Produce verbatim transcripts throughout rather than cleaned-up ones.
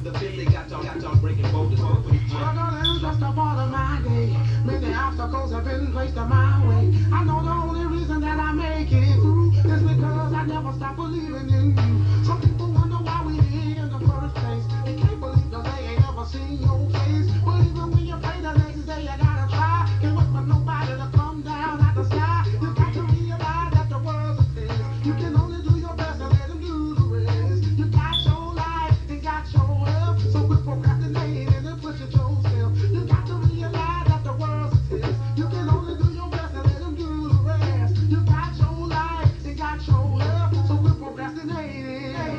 the Philly got y'all, got y'all breaking boulders. Struggle is just a part of my day. Many obstacles have been placed in my way. I know the only reason that I make it through is because I never stop believing in you. Some people wonder why we here in the first place. They can't believe that they ain't ever seen your face. But even when you pray the next day, you gotta try. Can't wait for nobody to come down out the sky. You got to realize that the world's a test. You can only do your best and let them do the rest. You got your life and got your wealth, so quit procrastinating and push it yourself. You got to realize that the world's a test. You can only do your best and let them do the rest. You got your life and got your wealth, so quit procrastinating.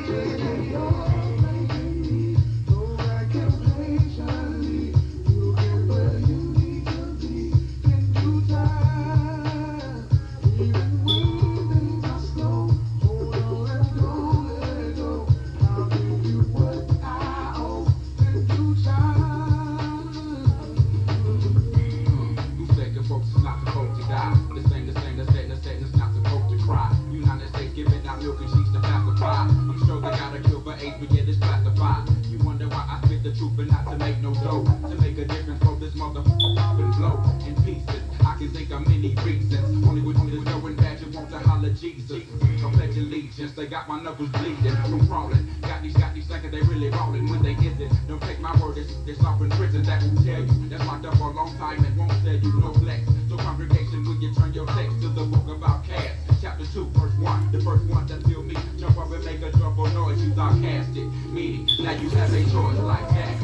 They got my knuckles bleeding from crawling. Got these, got these thinking they really ballin' when they isn't. Don't take my word, it's, it's off in prison that will tell you. That's locked up for a long time and won't tell you no flex. So congregation, when you turn your text to the book about Cass, chapter two, verse one. The first one that feel me, jump up and make a joyful noise. You sarcastic, meaning now you have a choice like that.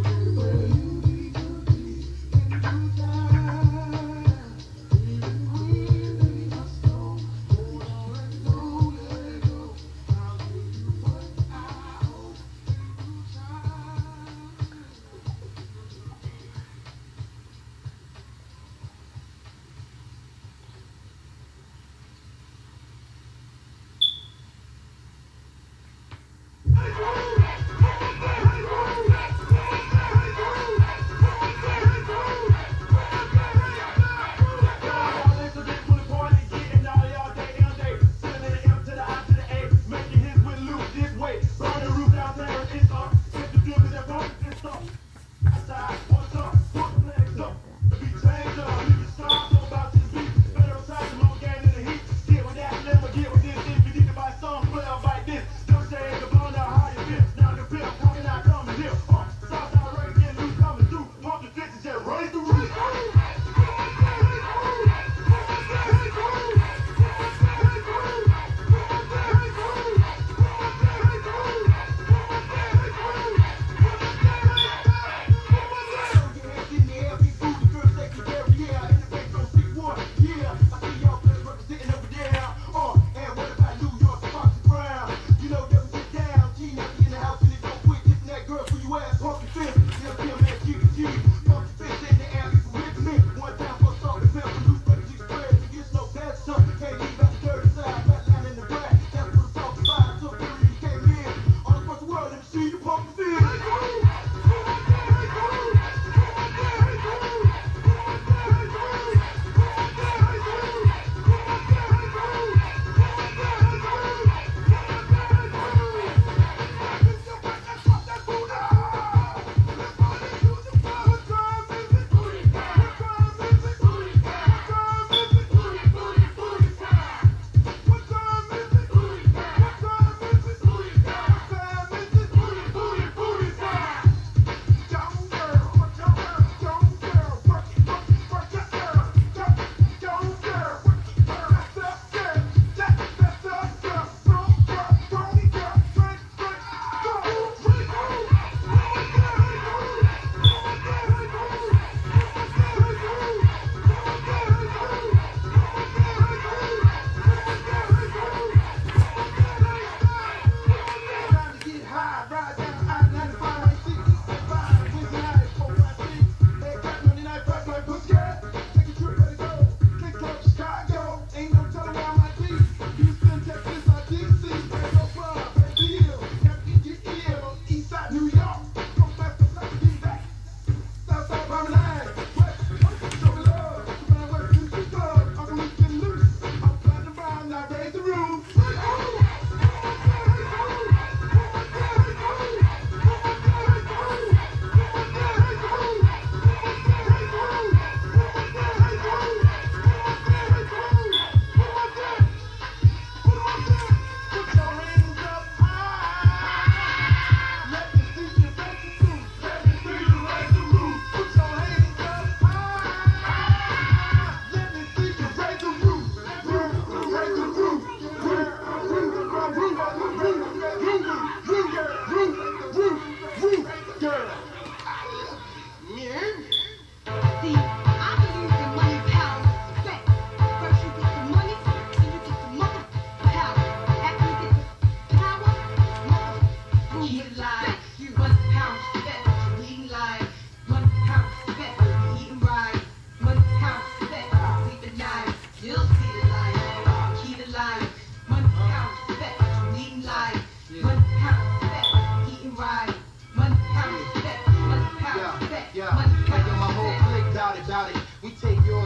We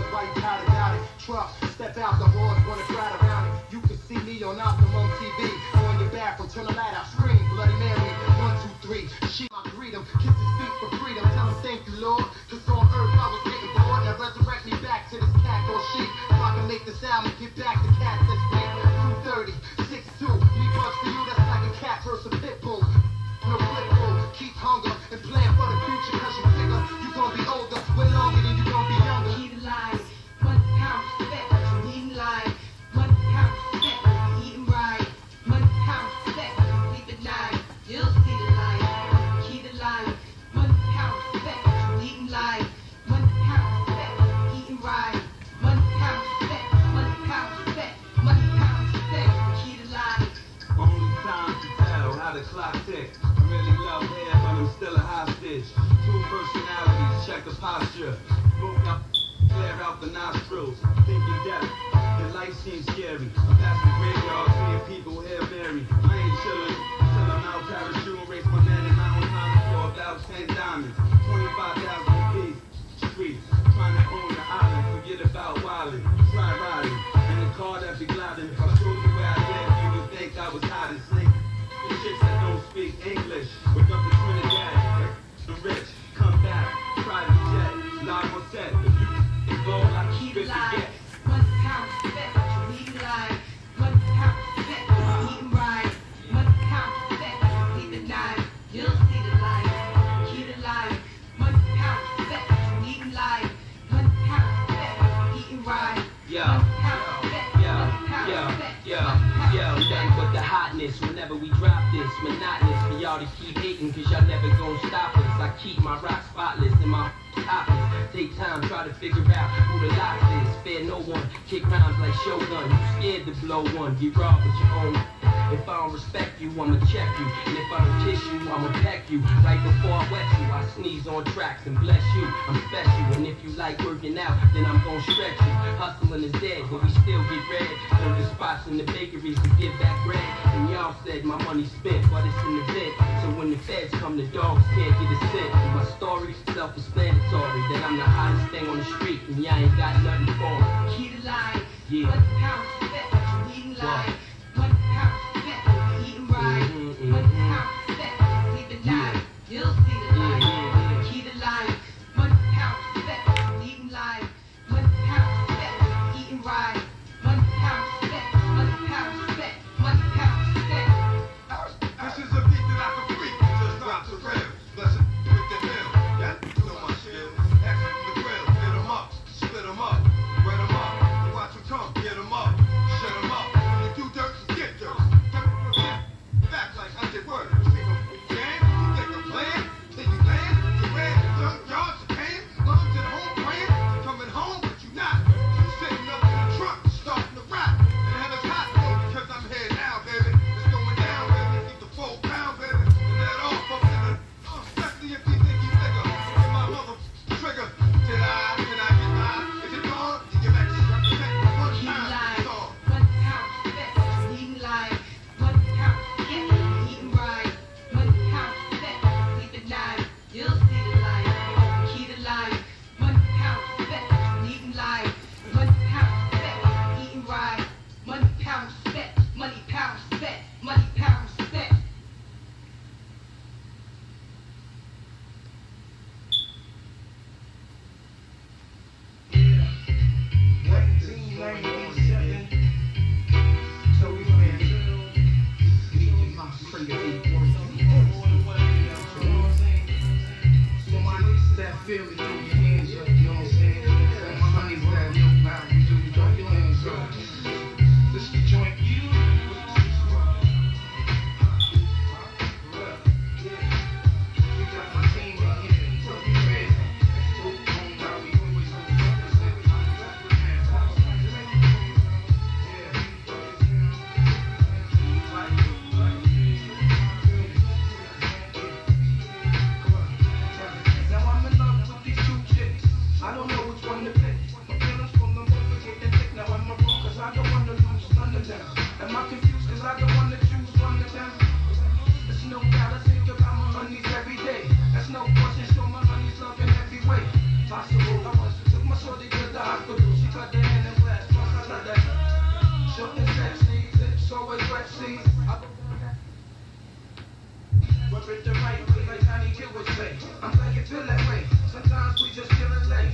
yours, why you proud about it? Trust, step out, the horse wanna crowd around it. You can see me on Optimum T V, on your bathroom, turn the light out, scream, Bloody Mary, one, two, three. She I greet him, kiss his feet for freedom, tell him thank you, Lord. Cause on earth I was getting bored, now resurrect me back to this cat or sheep. So I can make this album, get back to cats this week. two thirty, six two, me bucks to you, that's like a cat versus a pit bull. No flip bull, keep hunger and plan for the future, cause you figure you gonna be older, way longer than you gonna be younger. Keep it alive, one pound respect, you eating live. One pound respect, you eating right. One pound respect, you sleep at night. You'll see the light, keep it alive. One pound respect, you eating live. One pound respect, you eating right. One pound respect, one pound respect, one pound respect, keep it alive. Only time to tell how the clock ticks. I really love hair, but I'm still a hostage. Two personalities, check the posture. Smoke up, clear out the nostrils. Thinking death, the life seems scary. I'm past the graveyard, seeing people here married. I ain't chillin' till I'm out parachute and race my man in Mount Thomas for about ten diamonds. twenty-five thousand apiece. Street, trying to own the island. Forget about wildin', try riding. In the car that be gliding. If I showed you where I live, you would think I was hiding. Snake. The chicks that don't speak English. Wake up to Trinidad. The rich, come back. Private jet, live on set. If you go, I Keep keep it it alive. forget. One pound respect, you eating live. One pound respect, you eating right. One pound respect, you sleep at night. You'll see the light, keep it alive. One pound respect, you eating live. One pound respect, you eating right. Yo, One pound respect, yo, one pound yo, respect, yo, one pound yo, respect. nothing but the hotness whenever we drop this. Monotonous for y'all to keep hating, cause y'all never gon' stop us. I keep my rock spotless and my topless. Take time, try to figure out who the lock is. Spare no one, kick rhymes like Shogun. You scared to blow one, get robbed with your own. If I don't respect you, I'ma check you. And if I don't kiss you, I'ma peck you. Right before I wet you, I sneeze on tracks and bless you. I'm special, and if you like working out, then I'm gon' stretch you. Hustling is dead, but we still get red. So the spots in the bakeries to give back bread. And y'all said my money spent, but it's in the vent. So when the feds come, the dogs can't get a cent. And my story, self-explanatory, that I'm the hottest thing on the street, and y'all ain't got nothing for me. Keep it alive. Yeah. One pound respect, you eating live. One pound respect, you eating right. Mhm, One mhm. pound respect, you sleep at night. You'll see the light, Yeah, yeah, keep it alive. One pound respect, you eating live. One pound respect, you eating right. One pound respect, one pound respect, one pound respect. This is a beat that I can freak, just drop the rim. Bless it with the hill, yeah, you know my skill. Action from the grill, get 'em up, split 'em up, wet 'em up, watch 'em come, get 'em up. rub it the right way, like Johnny Gill would say. I'm glad you feel that way. Sometimes we just feeling late.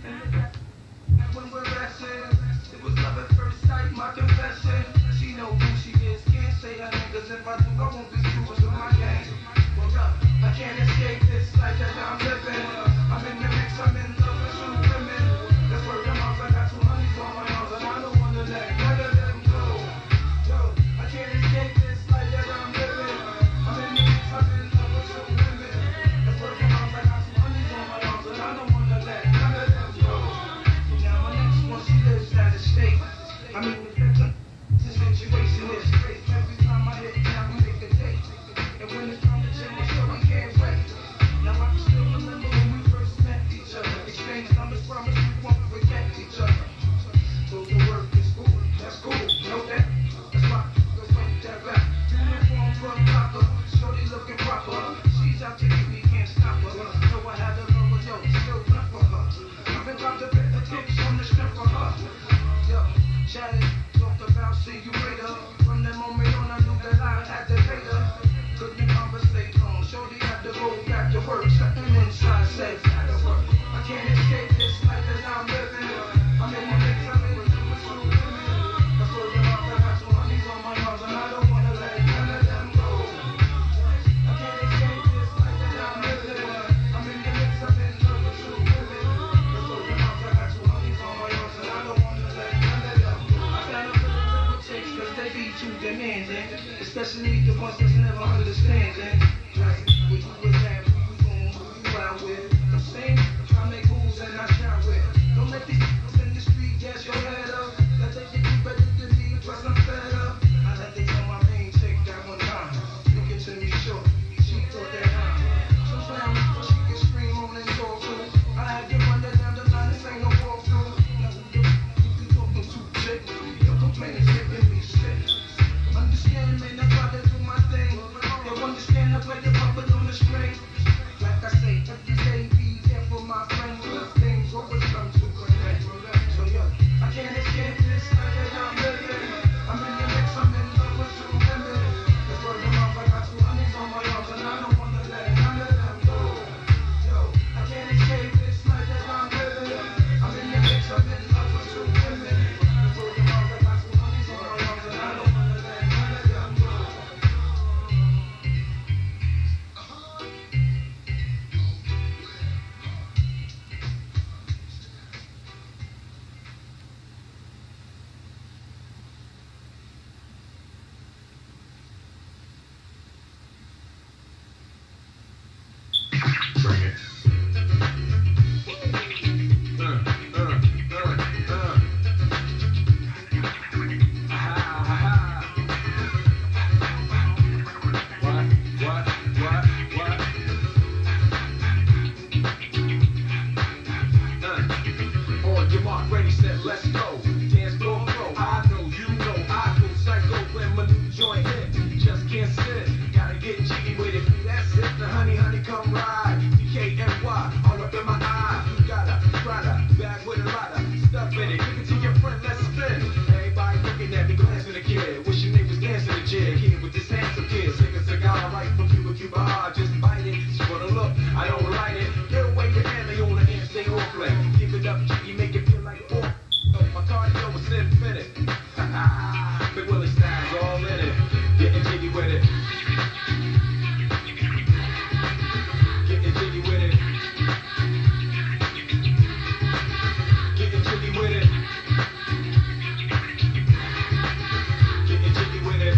And when we're resting, it was love at first sight, my confession. She know who she is, can't say her name, cause if I do, I won't be true to my game. Well, up, I can't escape this life that I'm living. I'm in the mix, I'm in love with two women. That's where the moms, I got two honeys on my arms, and I don't wanna let none of them go. Yo, I can't escape this life that I'm living. I'm in the mix, I'm in love with two women. That's where the moms, I got two honeys on my arms, and I don't wanna let none of them go. Now my next one, she lives out of state. I mean, the situation is great. Every time I hit down, we make a date. And when it's time to change, my show, we can't wait. Now I can still remember when we first met each other. Exchange numbers, promise we won't forget each other. So the work is cool, that's cool, know that? That's why I went that rap. Uniform, drug proper, shorty looking proper. She's out to get me, can't stop her. Know I had a love, yo, still left for her. I've been about to bet the kicks on the strength for her. Yo, chatted, talked about, see you later. From that moment on, I knew that I had to pay her. Couldn't conversate long, shorty had to go back to work. Something inside said, I can't escape this life that I'm living. I'm in the mix, I'm in the mix with two women. That's where the moms, I got two honeys on my arms, and I don't wanna let none of them go. I can't escape this life that I'm living. I'm in the mix, I'm in love with two women. That's where the moms, I got two honeys on my arms, and I don't wanna let none of them go. I got a little chicks, cause they be too demanding, especially the ones that's never understanding. Like, where you was at, who you going, who you out with. I'm saying, I make moves and I shine with. Don't let these people in the street gas your head up. That they think you better than me, plus I'm fed up. I had to tell my main chick that one time. Looking to me short, she thought that I'm. Sometimes she can scream on and talk to. I had to run her down the line, this ain't no walkthrough. Now who the f*** you talking to, chick? Your complaints making me sick. Understand, man, I try to do my thing. You understand, I play the puppet on the string. Like I say, every day be there for my friends. Cause things always come to connect. So yo, I can't escape this life that I'm living. I'm in the mix, I'm in love with two women. That's where the moms, I got two honeys on my arms, and I don't wanna let none of them go. Yo, I can't escape this life that I'm living. I'm in the mix, I'm in love with two women. That's where the moms, I got two honeys on my arms, and I don't wanna let none of them go. Bring it. Uh, uh, uh, uh. Ha, ha, ha. What, what, what, what? Uh. On your mark, ready, set, let's go. Dance floor pro. I know, you know, I go psycho when my new joint hit. Just can't sit, gotta get jiggy with it. That's it, the honey, honey, come ride. D K N Y, all up in my eye. You got a Prada, bag with a lot of stuff in it. Give it to your friend, let's spin. Everybody looking at me, glancing at the kid. Wishing they was dancing a jig. Here with this handsome kid. Sick a cigar right from Cuba, Cuba. Ah, just bite it. She wanna look, I don't light it. Get away your hand, they on the hand, stay on play. Give it up, jiggy, make it feel like four. Oh, my cardio is infinite. Big Willie style's all in it. Getting jiggy with it. Getting jiggy with it. Getting jiggy with it. Getting jiggy with it.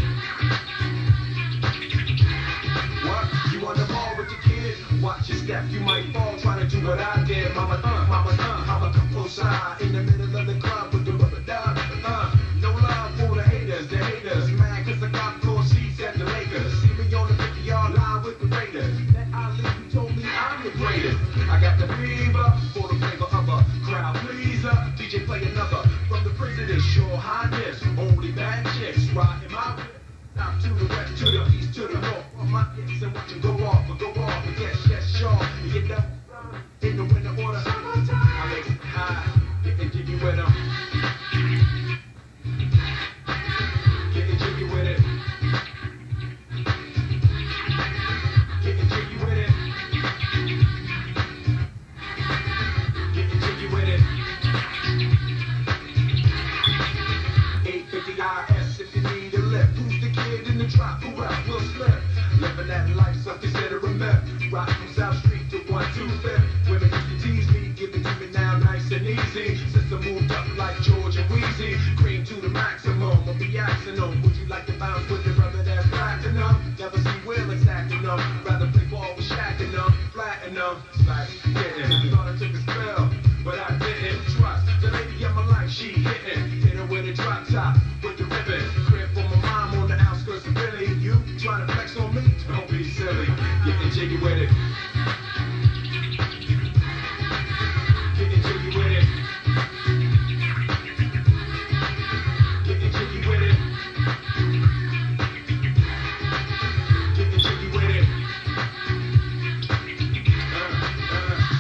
What? You on the ball with the kid? Watch your step, you might fall trying to do what I did. Mama, uh, mama, uh, I'ma come full side in the middle of the club with the rubber dub. Uh, no love for the haters, the haters. Mad cause I got floor seats at the Lakers. See me on the fifty-yard line with the Raiders. That Ali who told me I'm the greatest. I got the fever for the flavor of a crowd pleaser. D J play another from the president, sure highness. Only bad chicks riding my whip. Out to the west, to the east, to the north. On my hips and watch them go off, or go off. And yes, yes, sure. You get that in the winter order. I make it high, getting jiggy with them. Getting jiggy with it. easy. Since I moved up like George and Weezy, cream to the maximum. I'll be asking them, would you like to bounce with your brother that's platinum? Never see Will exacting them. Rather play ball with Shaq and them, flatten them. Like, yeah, thought I took a spell, but I didn't trust the lady of my life. She hitting, hit her with a drop top with the ribbon. Crib for my mom on the outskirts of Philly. You trying to flex on me? Don't be silly. Getting jiggy with it. Getting jiggy with it. Getting jiggy with it. Getting jiggy with it. Uh, uh.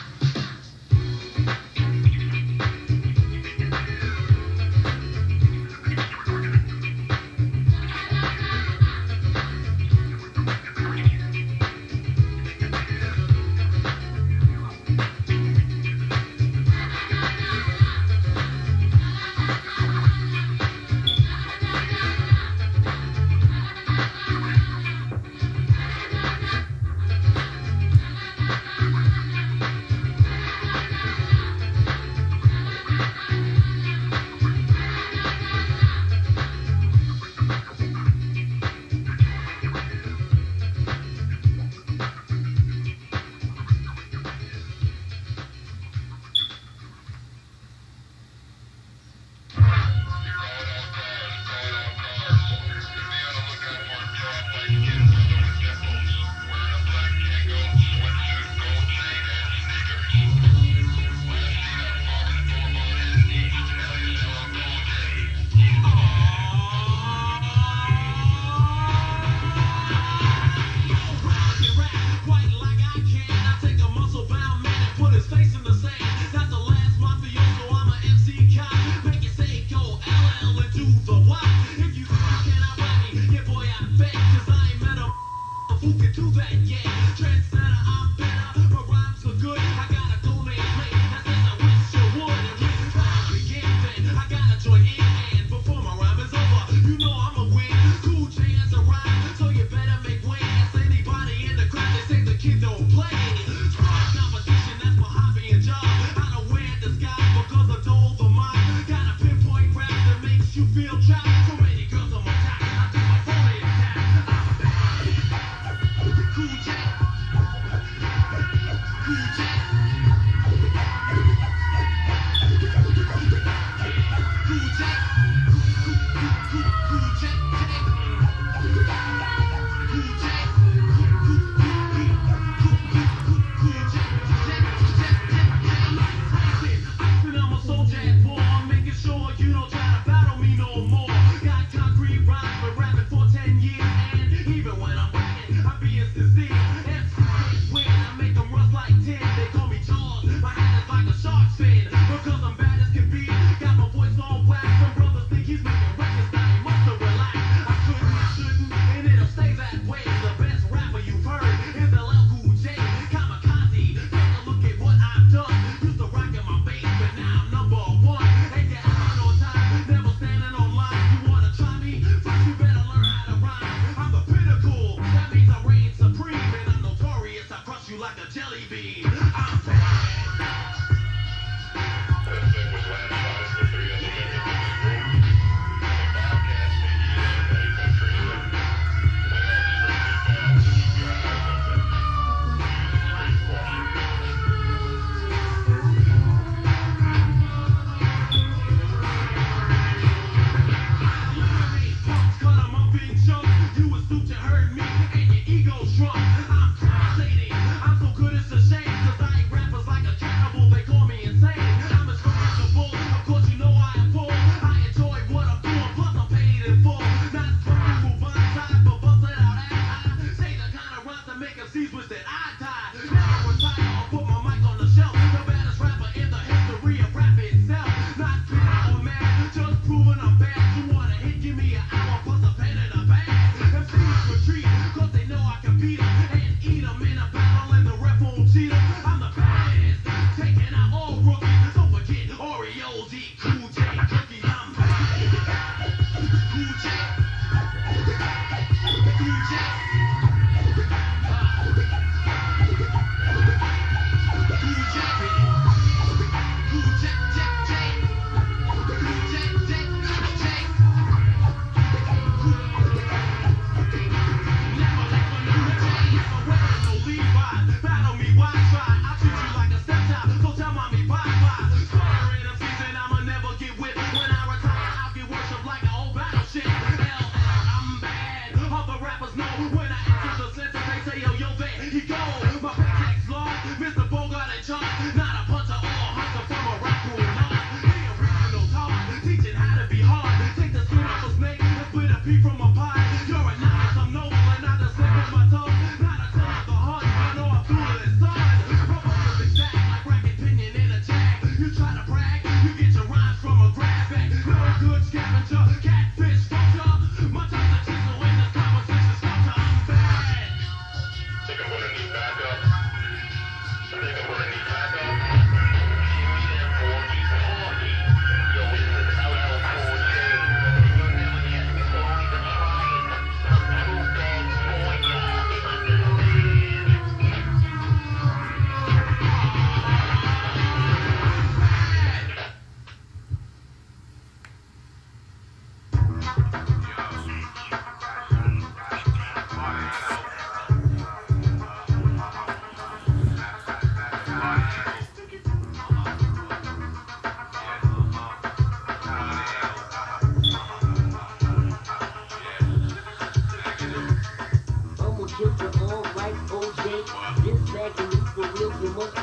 Jack, Jack, Jack.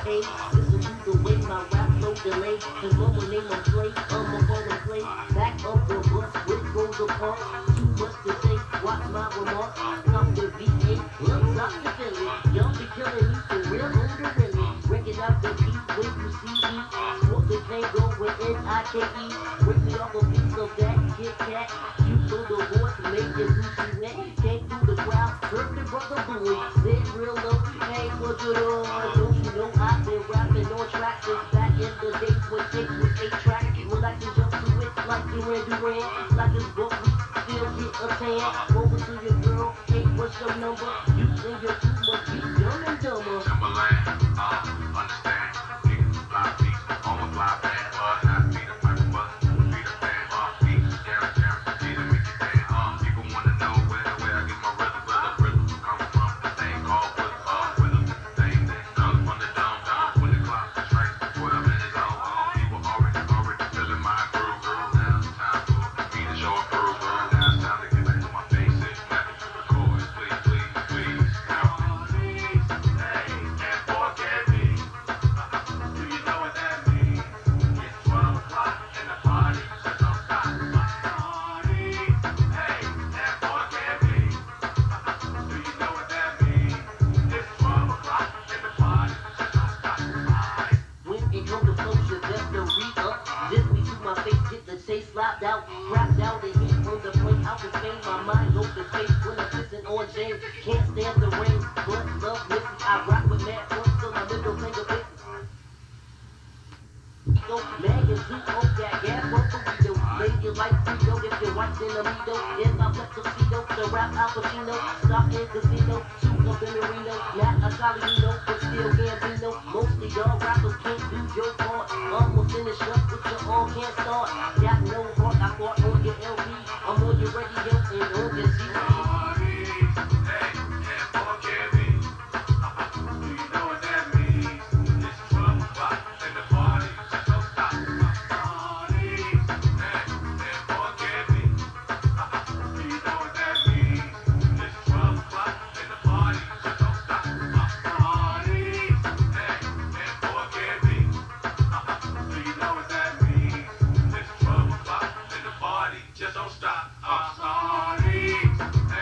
Hey, listen to the way my rap flow delay. Cause mama name I'm play, I'm a baller play. Back up the bus, which goes apart. Too much to say, watch my remarks. Come to V A, looks up the Philly. Y'all be killing me for real under really. Breaking out the beat when you see me. Smoke the tango with N I K E. Break me off a piece of that Kit Kat. You throw the voice, make your Gucci wet. Came through the crowd, heard the brother booing. Said real low, hey, what's it on? Don't you know I've been rapping on tracks since back in the days when tapes was eight tracks. Well, I can jump to it like Duran Duran. Like it's book, we still get a tan. Over to your girl, hey, what's your number? You think you're too much, you dumb and dumber. Timberland, uh, understand. Niggas fly beats, on my fly band. Uh, not be the pipe bus, be the band. Uh, beat, jam, jam, need to make it stand. Uh, people wanna know where, where I get my rhythm, rhythm, rhythm. Come from the thing called with, uh, rhythm. Thing that comes from the dome, down when the clock strikes twelve minutes on. Uh, people already, already feeling my groove, groove. Now it's time for me to show and prove. Now it's time to get back to my basics. Back to the chorus, please, please, please. Now, hey, and forget me. Do you know what that means? It's twelve o'clock and the party just don't stop. Party, hey, and forget me. Do you know what that means? It's twelve o'clock and the party just don't stop. When it comes to closure, that's the re-up. Dip me to my face, get the chase slapped out. Crapped out the heat on the point, out the fame. My mind goes to space when I'm pissing on James. Can't stand the rain, but love misses. I rock with mad folks till my middle finger bitches. Go, mag and two, oh, got gas, one burrito. Make your life free, though, if you're white, then I'm amigo. If I flip tuxedo, the rap Al Pacino. Stop in casino, shoot up in the Reno. Not a Salino, but still Gambino. Most of y'all rappers can't do your part. Almost finished up, but your arm can't start. Got no heart, I fought on your L P. I'm on your radio and on your C D. Just don't stop. I'm sorry.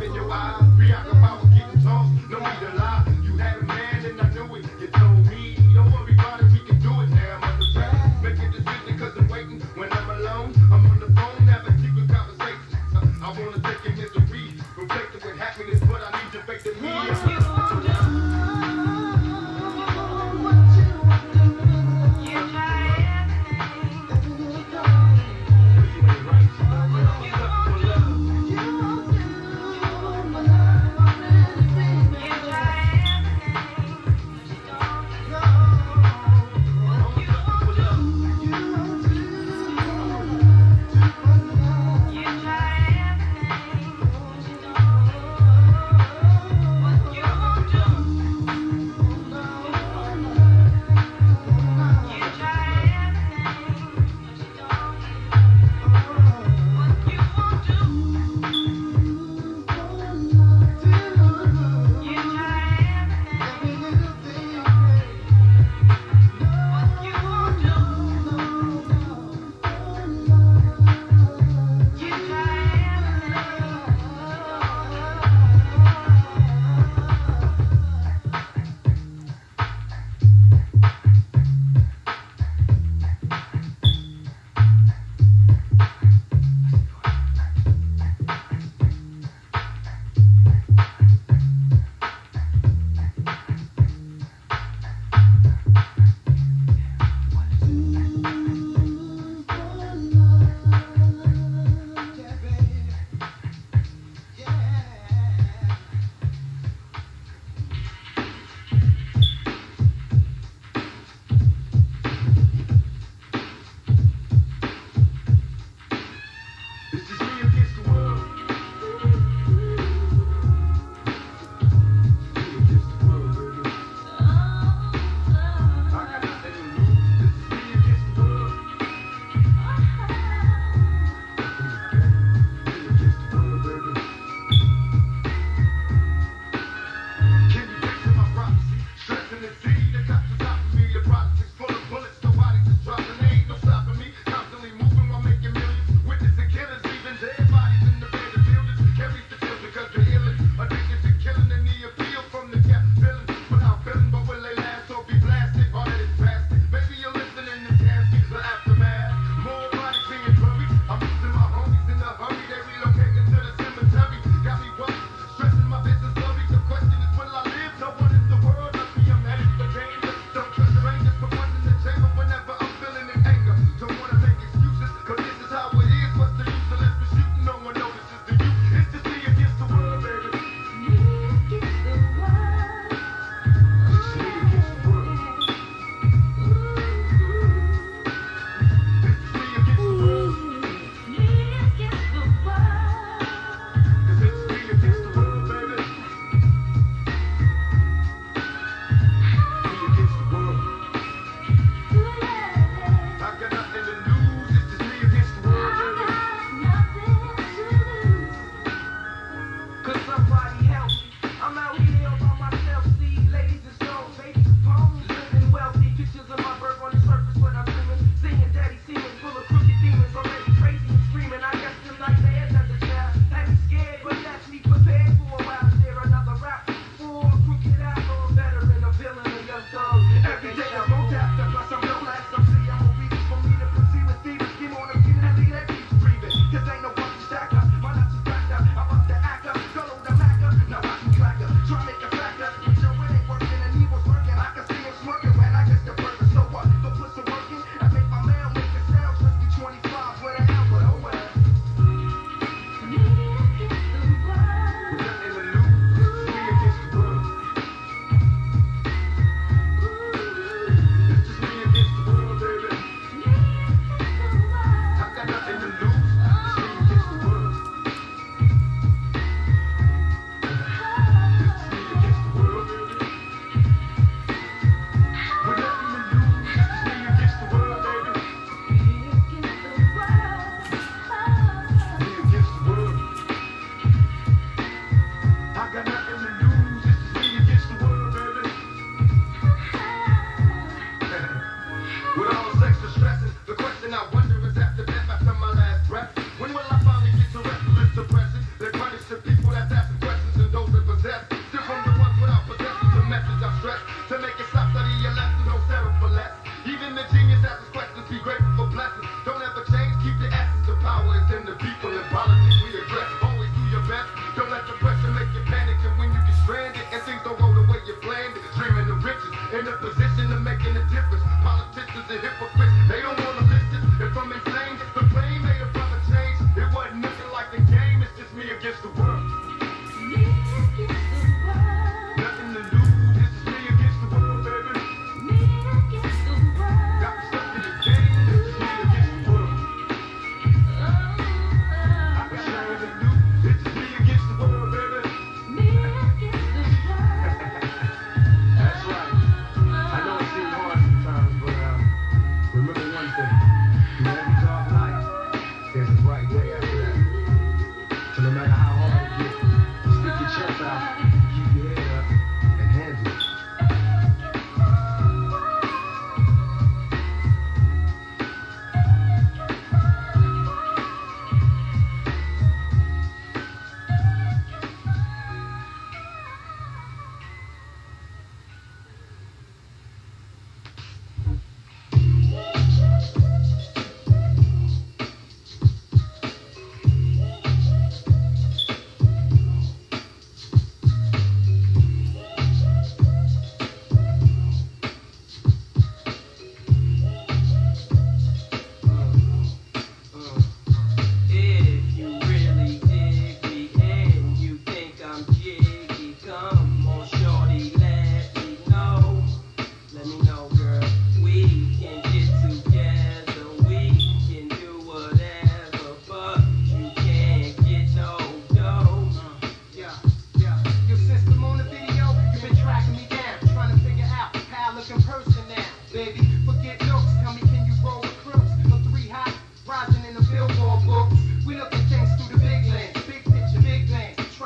up in your eyes. Preoccupied with getting tossed, no need to lie. You had a man and I knew it. You told me, don't worry about it, we can do it now. I'm on the track, make a decision cause I'm waiting. When I'm alone, I'm on the phone, having secret conversations. I wanna take your misery, replace it with happiness, but I need to fake the me.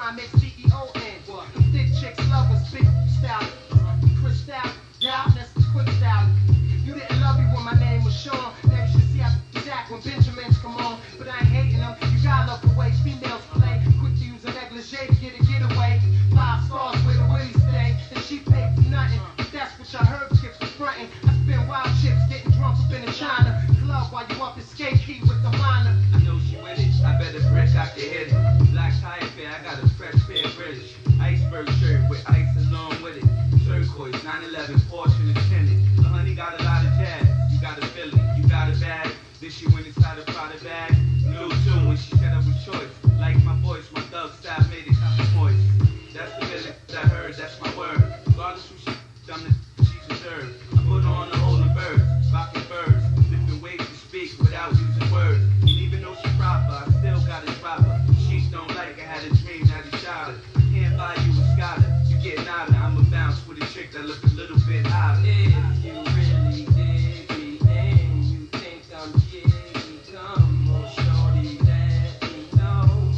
Y M C E O N. Them thick chicks love us, big style. Chris style, yeah, that's the quick style. You didn't love me when my name was Sean. Now you should see how Jack when Benjamins come on. But I ain't hating them. You gotta love the way females play. Quick to use a negligee to get a getaway. Five stars where the willies stay. And she paid for nothing. But that's what y'all heard chicks was frontin'. I spin wild chips getting drunk up in China. Club while you up in skate key with the minor. I know she with it. I better brick, I can hit it. Black tire fair, I got a fresh pair of British. Iceberg shirt with ice along with it. Turquoise, nine eleven, Porsche and tinted. The honey got a lot of jazz. You got a Philly, you got a bag. Then she went inside a Prada bag. Knew too when she said I was choice. Like my voice, my thug style made it moist. That's the feeling that I heard, that's my word. Regardless who she, I'm the she deserves. I put on the holy birds, rocking birds. Different ways to speak without using words. And even though she proper, I still gotta drop her. She don't like I had a dream that he shot her. I can't buy you a scholar, you get nada. I'ma bounce with a chick that look a little bit hotter. If you really dig me and you think I'm jiggy, come on, shorty, let me know.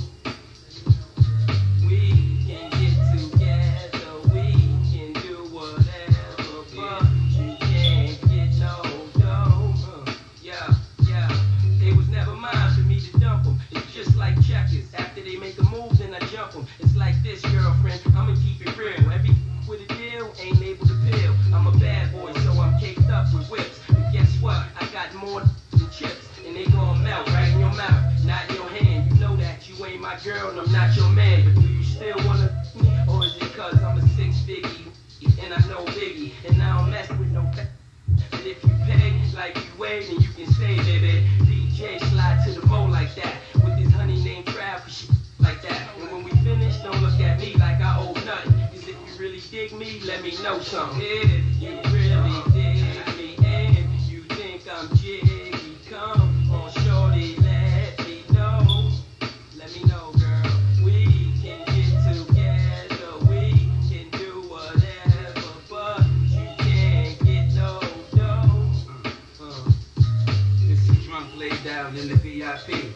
We can get together, we can do whatever, but you can't get no dough. Uh, yeah, yeah, it was never mine for me to dump them. It's just like checkers. After they make a move, then I jump them. It's like this, girlfriend, I'ma keep it real. Every with a deal ain't able to peel. I'm a bad boy, so I'm caked up with whips. But guess what? I got more than chips, and they gon' melt right in your mouth, not in your hand. You know that you ain't my girl, and I'm not your man. But do you still wanna me, or is it cause I'm a six figgy, and I know Biggie, and I don't mess with no ba- But if you pay like you weigh, then you can stay, baby. D J slide to the mo like that, with this honey named Trav, shit like that. And when we finish, don't look at me like I owe nothing. Cause if you really dig me, let me know something. If you really dig me and you think I'm jiggy, come on, shorty, let me know. Let me know, girl. We can get together, we can do whatever, but you can't get no dough. Uh. This is drunk laid down in the V I P.